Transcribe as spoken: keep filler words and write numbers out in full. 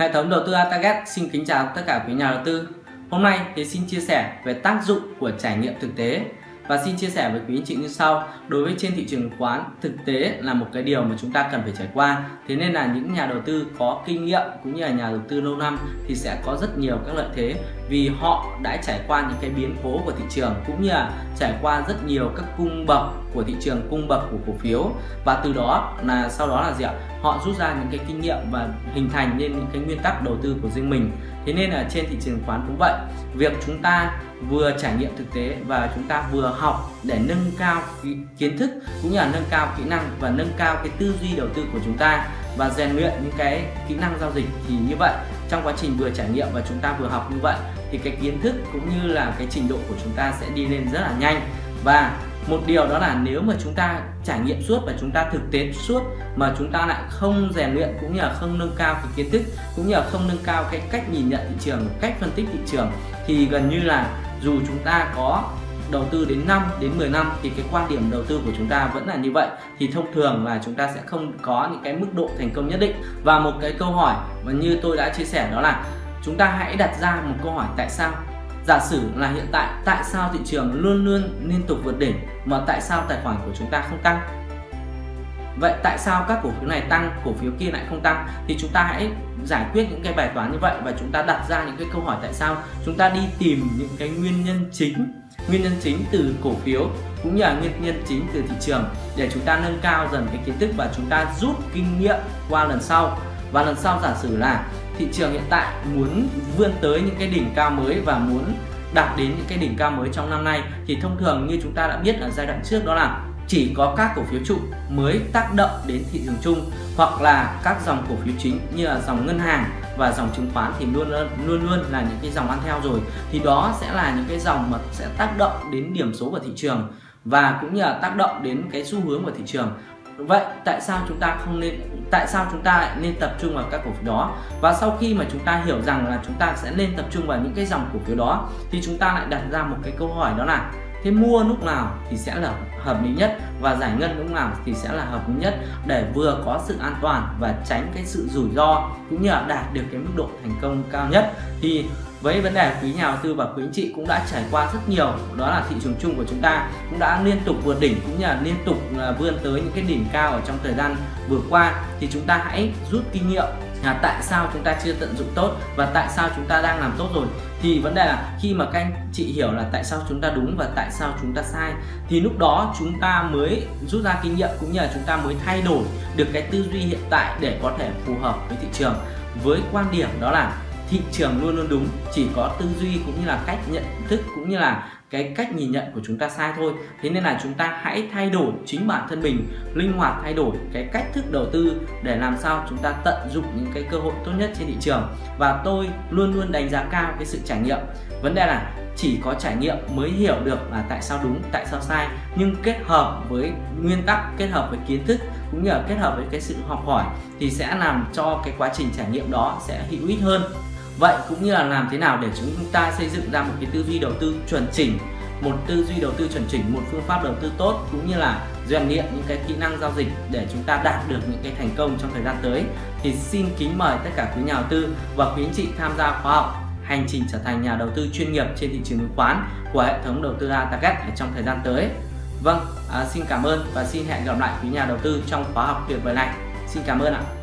Hệ thống đầu tư a target xin kính chào tất cả quý nhà đầu tư. Hôm nay thì xin chia sẻ về tác dụng của trải nghiệm thực tế và xin chia sẻ với quý anh chị như sau. Đối với trên thị trường chứng khoán, thực tế là một cái điều mà chúng ta cần phải trải qua. Thế nên là những nhà đầu tư có kinh nghiệm cũng như là nhà đầu tư lâu năm thì sẽ có rất nhiều các lợi thế, vì họ đã trải qua những cái biến cố của thị trường cũng như là trải qua rất nhiều các cung bậc của thị trường, cung bậc của cổ phiếu, và từ đó là sau đó là gì ạ? Họ rút ra những cái kinh nghiệm và hình thành nên những cái nguyên tắc đầu tư của riêng mình. Thế nên là trên thị trường chứng khoán cũng vậy, việc chúng ta vừa trải nghiệm thực tế và chúng ta vừa học để nâng cao kiến thức cũng như là nâng cao kỹ năng và nâng cao cái tư duy đầu tư của chúng ta và rèn luyện những cái kỹ năng giao dịch. Thì như vậy trong quá trình vừa trải nghiệm và chúng ta vừa học như vậy thì cái kiến thức cũng như là cái trình độ của chúng ta sẽ đi lên rất là nhanh. Và một điều đó là nếu mà chúng ta trải nghiệm suốt và chúng ta thực tế suốt mà chúng ta lại không rèn luyện cũng như là không nâng cao cái kiến thức cũng như là không nâng cao cái cách nhìn nhận thị trường, cách phân tích thị trường, thì gần như là dù chúng ta có đầu tư đến năm đến mười năm thì cái quan điểm đầu tư của chúng ta vẫn là như vậy, thì thông thường là chúng ta sẽ không có những cái mức độ thành công nhất định. Và một cái câu hỏi và như tôi đã chia sẻ đó là chúng ta hãy đặt ra một câu hỏi tại sao. Giả sử là hiện tại tại sao thị trường luôn luôn liên tục vượt đỉnh mà tại sao tài khoản của chúng ta không tăng? Vậy tại sao các cổ phiếu này tăng, cổ phiếu kia lại không tăng? Thì chúng ta hãy giải quyết những cái bài toán như vậy và chúng ta đặt ra những cái câu hỏi tại sao. Chúng ta đi tìm những cái nguyên nhân chính, nguyên nhân chính từ cổ phiếu cũng như là nguyên nhân chính từ thị trường để chúng ta nâng cao dần cái kiến thức và chúng ta rút kinh nghiệm qua lần sau. Và lần sau giả sử là thị trường hiện tại muốn vươn tới những cái đỉnh cao mới và muốn đạt đến những cái đỉnh cao mới trong năm nay, thì thông thường như chúng ta đã biết ở giai đoạn trước đó là chỉ có các cổ phiếu trụ mới tác động đến thị trường chung, hoặc là các dòng cổ phiếu chính như là dòng ngân hàng và dòng chứng khoán thì luôn luôn luôn là những cái dòng ăn theo rồi, thì đó sẽ là những cái dòng mà sẽ tác động đến điểm số của thị trường và cũng như là tác động đến cái xu hướng của thị trường. Vậy tại sao chúng ta không nên tại sao chúng ta lại nên tập trung vào các cổ phiếu đó? Và sau khi mà chúng ta hiểu rằng là chúng ta sẽ nên tập trung vào những cái dòng cổ phiếu đó thì chúng ta lại đặt ra một cái câu hỏi, đó là thế mua lúc nào thì sẽ là hợp lý nhất và giải ngân lúc nào thì sẽ là hợp lý nhất để vừa có sự an toàn và tránh cái sự rủi ro cũng như là đạt được cái mức độ thành công cao nhất. Thì với vấn đề quý nhà đầu tư và quý anh chị cũng đã trải qua rất nhiều, đó là thị trường chung của chúng ta cũng đã liên tục vượt đỉnh cũng như là liên tục vươn tới những cái đỉnh cao ở trong thời gian vừa qua, thì chúng ta hãy rút kinh nghiệm là tại sao chúng ta chưa tận dụng tốt và tại sao chúng ta đang làm tốt rồi. Thì vấn đề là khi mà các anh chị hiểu là tại sao chúng ta đúng và tại sao chúng ta sai thì lúc đó chúng ta mới rút ra kinh nghiệm cũng như là chúng ta mới thay đổi được cái tư duy hiện tại để có thể phù hợp với thị trường, với quan điểm đó là thị trường luôn luôn đúng, chỉ có tư duy cũng như là cách nhận thức cũng như là cái cách nhìn nhận của chúng ta sai thôi. Thế nên là chúng ta hãy thay đổi chính bản thân mình, linh hoạt thay đổi cái cách thức đầu tư để làm sao chúng ta tận dụng những cái cơ hội tốt nhất trên thị trường. Và tôi luôn luôn đánh giá cao cái sự trải nghiệm. Vấn đề là chỉ có trải nghiệm mới hiểu được là tại sao đúng, tại sao sai, nhưng kết hợp với nguyên tắc, kết hợp với kiến thức cũng như là kết hợp với cái sự học hỏi thì sẽ làm cho cái quá trình trải nghiệm đó sẽ hữu ích hơn. Vậy cũng như là làm thế nào để chúng ta xây dựng ra một cái tư duy đầu tư chuẩn chỉnh, một tư duy đầu tư chuẩn chỉnh, một phương pháp đầu tư tốt cũng như là rèn luyện những cái kỹ năng giao dịch để chúng ta đạt được những cái thành công trong thời gian tới. Thì xin kính mời tất cả quý nhà đầu tư và quý anh chị tham gia khóa học hành trình trở thành nhà đầu tư chuyên nghiệp trên thị trường chứng khoán của hệ thống đầu tư a target ở trong thời gian tới. Vâng, à, xin cảm ơn và xin hẹn gặp lại quý nhà đầu tư trong khóa học tuyệt vời này. Xin cảm ơn ạ.